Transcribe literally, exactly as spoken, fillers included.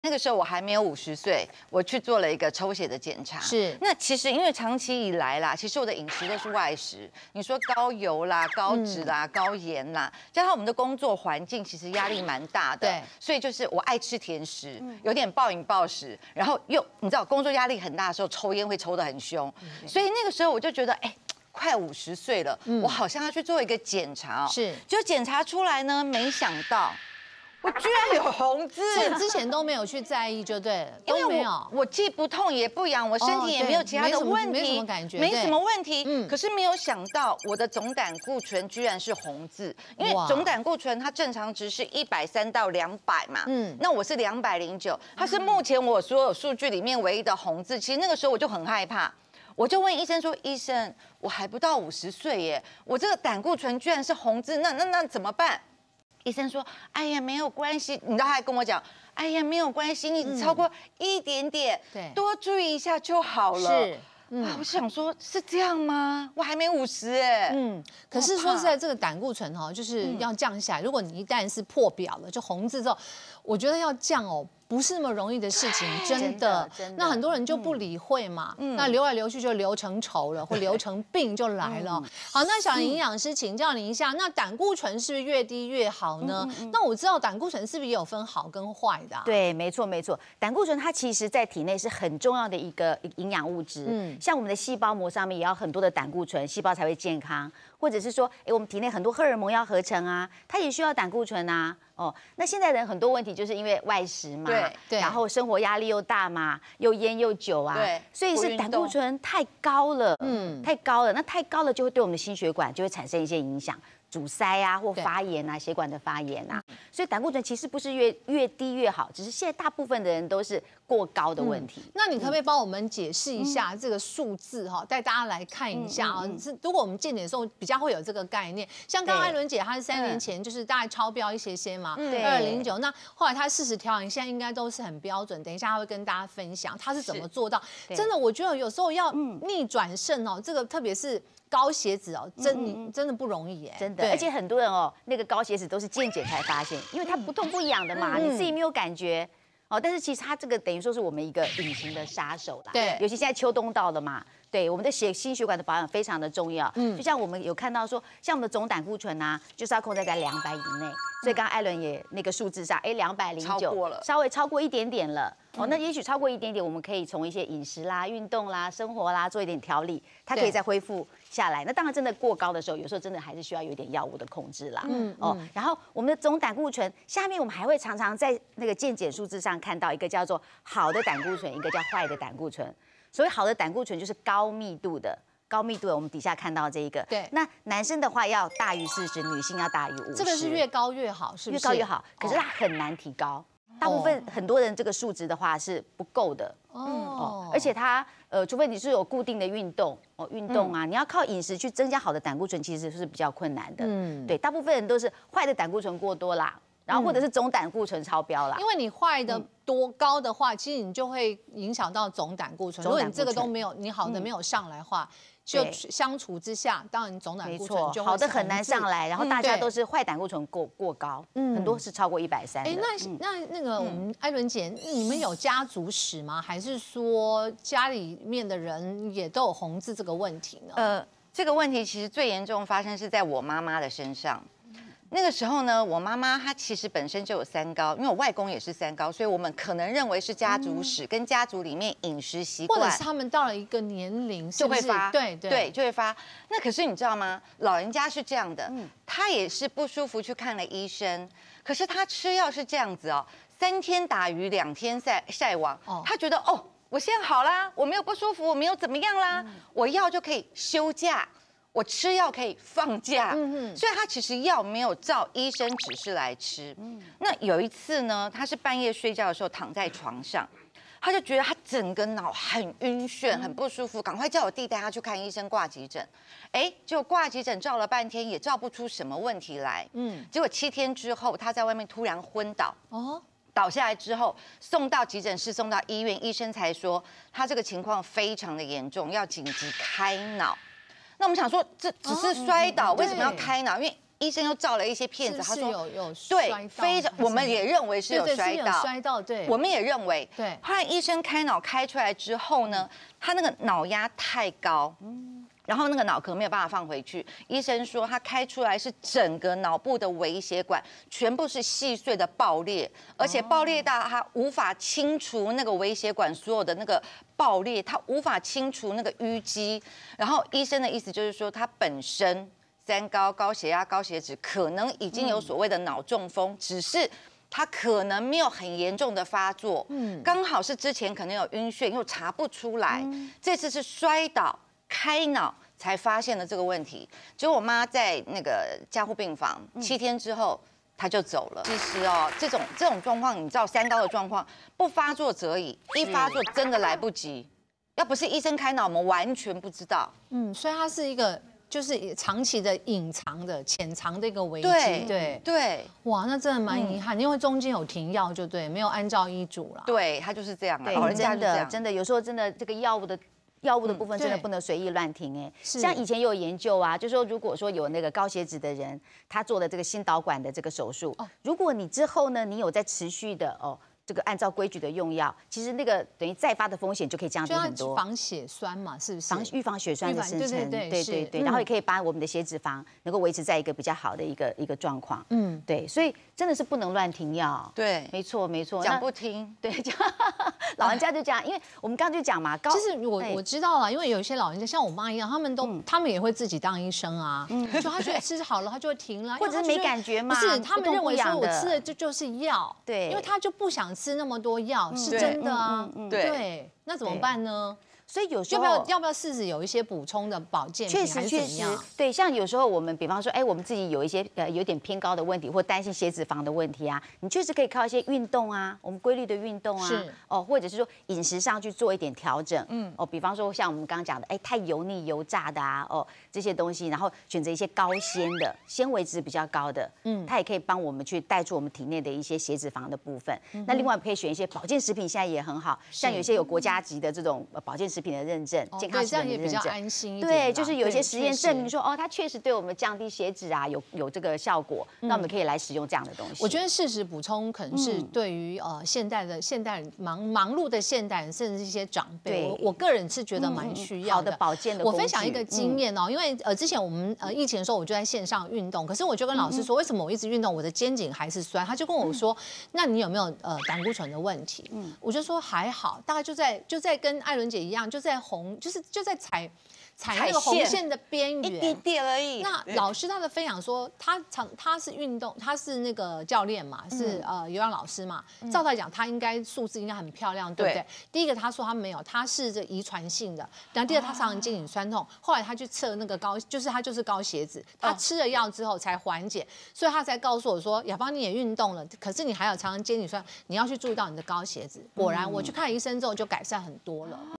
那个时候我还没有五十岁，我去做了一个抽血的检查。 是， 那其实因为长期以来啦，其实我的饮食都是外食，你说高油啦、高脂啦、嗯、高盐啦，加上我们的工作环境其实压力蛮大的，对，所以就是我爱吃甜食，有点暴饮暴食，然后又你知道工作压力很大的时候，抽烟会抽得很凶，所以那个时候我就觉得，哎。快五十岁了，嗯、我好像要去做一个检查哦。是，就检查出来呢，没想到我居然有红字。 是之前都没有去在意，就对了，都没有。 我既不痛也不痒，我身体也没有其他的问题， 没什么感觉， 没什么问题。嗯，可是没有想到我的总胆固醇居然是红字，因为总胆固醇它正常值是一百三到两百嘛。嗯，那我是两百零九，它是目前我所有数据里面唯一的红字。其实那个时候我就很害怕。我就问医生说：“医生，我还不到五十岁耶，我这个胆固醇居然是红字，那那那怎么办？”医生说：“哎呀，没有关系。”你知道他还跟我讲：“哎呀，没有关系，你超过一点点，对、嗯，多注意一下就好了。”是。嗯，我想说，是这样吗？我还没五十哎。 嗯，可是说实在，这个胆固醇哈，就是要降下来。如果你一旦是破表了，就红字之后，我觉得要降哦。不是那么容易的事情，真的。那很多人就不理会嘛，嗯、那流来流去就流成愁了，或流成病就来了。嗯、好，那小林营养师请教您一下，那胆固醇是不是越低越好呢？嗯嗯嗯那我知道胆固醇是不是也有分好跟坏的、啊？ 对，没错没错。胆固醇它其实在体内是很重要的一个营养物质。嗯，像我们的细胞膜上面也要很多的胆固醇，细胞才会健康。或者是说，哎，我们体内很多荷尔蒙要合成啊，它也需要胆固醇啊。哦，那现在人很多问题就是因为外食嘛，对对，然后生活压力又大嘛，又烟又酒啊，对，所以是胆固醇太高了，嗯，太高了，那太高了就会对我们的心血管就会产生一些影响。阻塞啊，或发炎啊，血管的发炎啊，所以胆固醇其实不是越越低越好，只是现在大部分的人都是过高的问题。 嗯、那你可不可以帮我们解释一下这个数字哈，带大家来看一下啊？是如果我们健检的时候比较会有这个概念，像刚刚艾伦姐她是三年前就是大概超标一些些嘛，二零九，那后来她四十调养，现在应该都是很标准。等一下她会跟大家分享她是怎么做到。真的，我觉得有时候要逆转胜哦，这个特别是。高血脂哦，真你真的不容易耶， 真的，而且很多人哦，那个高血脂都是健检才发现，因为它不痛不痒的嘛，你自己没有感觉哦。但是其实它这个等于说是我们一个隐形的杀手啦，对，尤其现在秋冬到了嘛，对，我们的血心血管的保养非常的重要。嗯，就像我们有看到说，像我们的总胆固醇啊，就是要控制在两百以内，所以刚刚艾伦也那个数字上，哎，两百零九，稍微超过一点点了。哦，那也许超过一点点，我们可以从一些饮食啦、运动啦、生活啦做一点调理，它可以再恢复下来。那当然，真的过高的时候，有时候真的还是需要有一点药物的控制啦。嗯哦，然后我们的总胆固醇下面，我们还会常常在那个健检数字上看到一个叫做好的胆固醇，一个叫坏的胆固醇。所谓好的胆固醇就是高密度的。高密度的，我们底下看到这一个，对，那男生的话要大于四十，女性要大于五十。 这个是越高越好，是不是？ 越高越好，可是它很难提高。大部分很多人这个数值的话是不够的，哦，而且它呃，除非你是有固定的运动哦，运动啊，你要靠饮食去增加好的胆固醇，其实是比较困难的。嗯，对，大部分人都是坏的胆固醇过多啦，然后或者是总胆固醇超标啦。 因为你坏的多高的话，其实你就会影响到总胆固醇。如果你这个都没有，你好的没有上来的话。就相处之下，当然总胆固醇就好的很难上来，然后大家都是坏胆固醇过过高，嗯，很多是超过一百三。 哎，那那那个我们艾伦姐，你们有家族史吗？还是说家里面的人也都有红字这个问题呢？ 呃，这个问题其实最严重发生是在我妈妈的身上。那个时候呢，我妈妈她其实本身就有三高，因为我外公也是三高，所以我们可能认为是家族史，跟家族里面饮食习惯， 或者是他们到了一个年龄就会发， 对对对，就会发。那可是你知道吗？老人家是这样的，他也是不舒服去看了医生，可是他吃药是这样子哦，三天打鱼两天晒晒网，他觉得哦，我现在好啦，我没有不舒服，我没有怎么样啦，我药就可以休假。我吃药可以放假，嗯、所以他其实药没有照医生指示来吃。嗯、那有一次呢，他是半夜睡觉的时候躺在床上，他就觉得他整个脑很晕眩，很不舒服，赶快叫我弟带他去看医生挂急诊。哎，结果挂急诊照了半天也照不出什么问题来。嗯，结果七天之后，他在外面突然昏倒。哦。倒下来之后，送到急诊室，送到医院，医生才说他这个情况非常的严重，要紧急开脑。那我们想说，这只是摔倒，为什么要开脑？因为医生又照了一些片子， 他说有有对，非常，我们也认为是有摔到， 摔到，对， 我们也认为， 对。 后来医生开脑开出来之后呢，他那个脑压太高，嗯，然后那个脑壳没有办法放回去，医生说他开出来是整个脑部的微血管全部是细碎的爆裂，而且爆裂到他无法清除那个微血管所有的那个爆裂，他无法清除那个淤积，然后医生的意思就是说他本身。三高、高血压、高血脂，可能已经有所谓的脑中风，只是他可能没有很严重的发作，嗯，刚好是之前可能有晕眩又查不出来，这次是摔倒开脑才发现了这个问题。结果我妈在那个加护病房七天之后，她就走了。其实哦，这种这种状况，你知道三高的状况，不发作则已，一发作真的来不及。要不是医生开脑，我们完全不知道。 嗯，所以它是一个。就是长期的隐藏的、潜藏的一个危机， 对对对， 哇，那真的蛮遗憾，因为中间有停药，就对，没有按照医嘱啦。 对，他就是这样啊， 对，真的真的，有时候真的这个药物的药物的部分真的不能随意乱停哎。像以前也有研究啊，就说如果说有那个高血脂的人，他做的这个心导管的这个手术，如果你之后呢，你有在持续的哦。这个按照规矩的用药，其实那个等于再发的风险就可以降低很多。 防血栓嘛，是不是？ 防预防血栓的生成， 对对对对对，然后也可以把我们的血脂肪能够维持在一个比较好的一个一个状况。嗯，对，所以真的是不能乱停药。 对， 没错没错， 讲不听， 对，老人家就这样，因为我们刚刚就讲嘛，高。 其实我我知道了，因为有一些老人家像我妈一样，他们都他们也会自己当医生啊，就他觉得吃好了，他就会停了， 或者是没感觉嘛。 不是，他们认为说我吃的这就是药， 对， 因为他就不想吃那么多药。是真的啊，对，那怎么办呢？ 所以有时候要不要要不要试试有一些补充的保健品，还是怎样？ 对，像有时候我们比方说，哎，我们自己有一些呃有点偏高的问题，或担心血脂肪的问题啊，你确实可以靠一些运动啊，我们规律的运动啊， 是哦，或者是说饮食上去做一点调整，嗯，哦，比方说像我们刚刚讲的，哎，太油腻油炸的啊，哦这些东西，然后选择一些高纤的，纤维质比较高的，嗯，它也可以帮我们去带出我们体内的一些血脂肪的部分。那另外可以选一些保健食品，现在也很好，像有一些有国家级的这种保健食品的认证。健康食品的认证， 安心一点。 对，就是有一些实验证明说，哦，它确实对我们降低血脂啊，有有这个效果。那我们可以来使用这样的东西。 我觉得适时补充可能是对于呃现代的现代人忙忙碌的现代人，甚至一些长辈，我我个人是觉得蛮需要的保健的。 我分享一个经验哦，因为呃之前我们呃疫情的时候，我就在线上运动，可是我就跟老师说，为什么我一直运动，我的肩颈还是酸？他就跟我说，那你有没有呃胆固醇的问题？嗯，我就说还好，大概就在就在跟艾伦姐一样，就在红，就是就在踩。踩那个红线的边缘， 一点点而已。 那老师他的分享说，他常他是运动，他是那个教练嘛，是呃有氧老师嘛。照他讲，他应该数字应该很漂亮，对不对？第一个他说他没有，他是这遗传性的。然后第二，他常常肩颈酸痛。后来他去测那个高，就是他就是高血脂，他吃了药之后才缓解，所以他才告诉我说，雅芳你也运动了，可是你还有常常肩颈酸，你要去注意到你的高血脂。果然，我去看医生之后就改善很多了。